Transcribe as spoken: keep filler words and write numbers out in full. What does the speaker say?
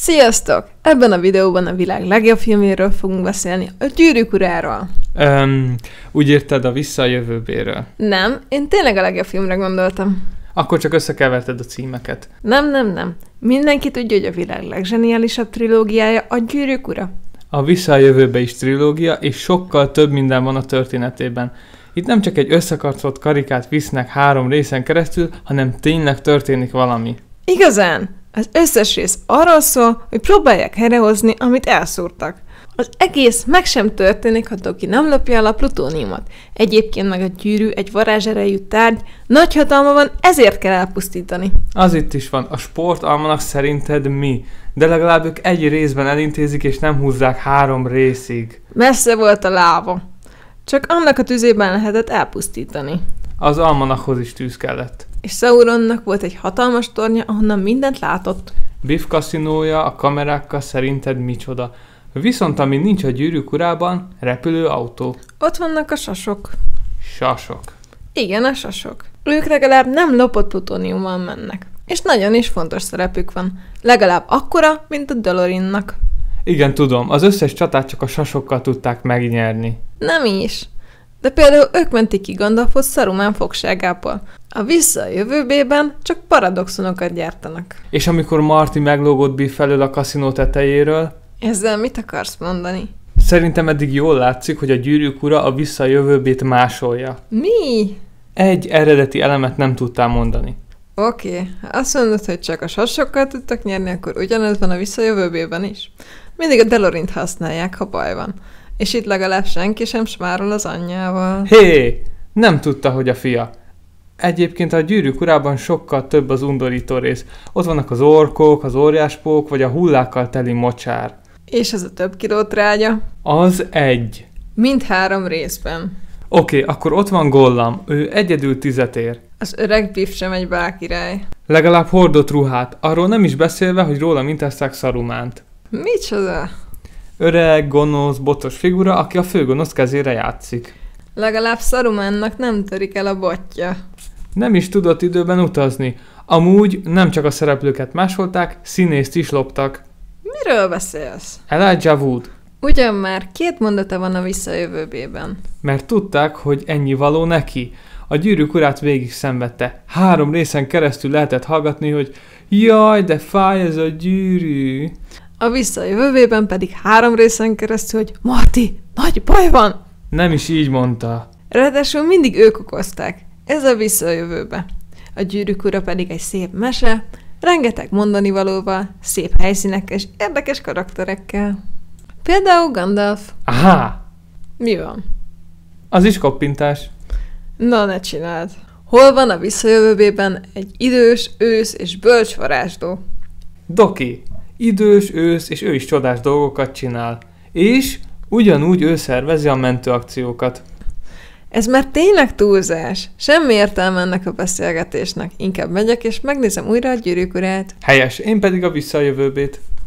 Sziasztok! Ebben a videóban a világ legjobb filmjéről fogunk beszélni, a Gyűrűk uráról. Um, úgy érted a Vissza a jövőbéről? Nem, én tényleg a legjobb filmre gondoltam. Akkor csak összekeverted a címeket. Nem, nem, nem. Mindenki tudja, hogy a világ legzseniálisabb trilógiája a Gyűrűk ura. A Vissza a jövőbe is trilógia, és sokkal több minden van a történetében. Itt nem csak egy összekarcolt karikát visznek három részen keresztül, hanem tényleg történik valami. Igazán! Az összes rész arról szól, hogy próbálják helyrehozni, amit elszúrtak. Az egész meg sem történik, ha Doki nem lopja el a plutóniumot. Egyébként meg a gyűrű egy varázserejű tárgy, nagy hatalma van, ezért kell elpusztítani. Az itt is van, a sportalmanak szerinted mi? De legalább ők egy részben elintézik, és nem húzzák három részig. Messze volt a lába. Csak annak a tüzében lehetett elpusztítani. Az almanakhoz is tűz kellett. És Sauronnak volt egy hatalmas tornya, ahonnan mindent látott. Biff kaszinója a kamerákkal szerinted micsoda? Viszont ami nincs a Gyűrűk urában, repülőautó. Ott vannak a sasok. Sasok. Igen, a sasok. Ők legalább nem lopott plutóniummal mennek. És nagyon is fontos szerepük van. Legalább akkora, mint a Dolorinnak. Igen, tudom, az összes csatát csak a sasokkal tudták megnyerni. Nem is. De például ők mentik ki Gandalfot Saruman fogságából. A Vissza a jövőbében csak paradoxonokat gyártanak. És amikor Marty meglógott Biff felől a kaszinó tetejéről? Ezzel mit akarsz mondani? Szerintem eddig jól látszik, hogy a Gyűrűk ura a Vissza a jövőbét másolja. Mi? Egy eredeti elemet nem tudtál mondani. Oké, okay. Ha azt mondod, hogy csak a sasokkal tudtak nyerni, akkor ugyanez van a Vissza a jövőbében is. Mindig a Delorint használják, ha baj van. És itt legalább senki sem smárol az anyjával. Hé! Hey, nem tudta, hogy a fia. Egyébként a Gyűrűk urában sokkal több az undorító rész. Ott vannak az orkok, az óriáspók, vagy a hullákkal teli mocsár. És az a több kiló trágya? Az egy. Mind három részben. Oké, okay, akkor ott van Gollam. Ő egyedül tizet ér. Az öreg Biff sem egy bálkirály. Legalább hordott ruhát. Arról nem is beszélve, hogy róla mintázták Sarumánt. Micsoda? Öreg, gonosz, botos figura, aki a főgonosz kezére játszik. Legalább Sarumannak nem törik el a botja. Nem is tudott időben utazni. Amúgy nem csak a szereplőket másolták, színészt is loptak. Miről beszélsz? Elijah Wood. Ugyan már két mondata van a Vissza a jövőbében. Mert tudták, hogy ennyi való neki. A Gyűrűk urát végig szenvedte. Három részen keresztül lehetett hallgatni, hogy jaj, de fáj ez a gyűrű. A Vissza a jövőbében pedig három részen keresztül, hogy Marty, nagy baj van! Nem is így mondta. Ráadásul mindig ők okozták. Ez a Vissza a jövőbe. A Gyűrűk ura pedig egy szép mese, rengeteg mondani valóval, szép helyszínekkel és érdekes karakterekkel. Például Gandalf. Aha! Mi van? Az is koppintás. Na, ne csináld. Hol van a Vissza a jövőbében egy idős, ősz és bölcs varázsló? Doki. Idős, ősz, és ő is csodás dolgokat csinál. És ugyanúgy ő szervezi a mentőakciókat. Ez már tényleg túlzás. Semmi értelme ennek a beszélgetésnek. Inkább megyek és megnézem újra a Gyűrűk urát. Helyes, én pedig a Vissza a jövőbét.